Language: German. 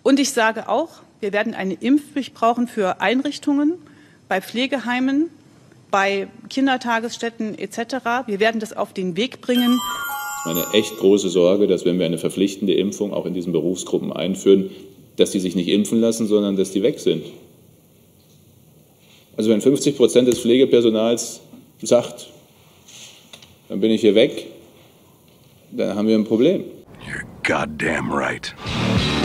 Und ich sage auch, wir werden eine Impfpflicht brauchen für Einrichtungen, bei Pflegeheimen, bei Kindertagesstätten etc. Wir werden das auf den Weg bringen. Meine echt große Sorge, dass wenn wir eine verpflichtende Impfung auch in diesen Berufsgruppen einführen, dass die sich nicht impfen lassen, sondern dass die weg sind. Also wenn 50% des Pflegepersonals sagt, dann bin ich hier weg, dann haben wir ein Problem. You're goddamn right.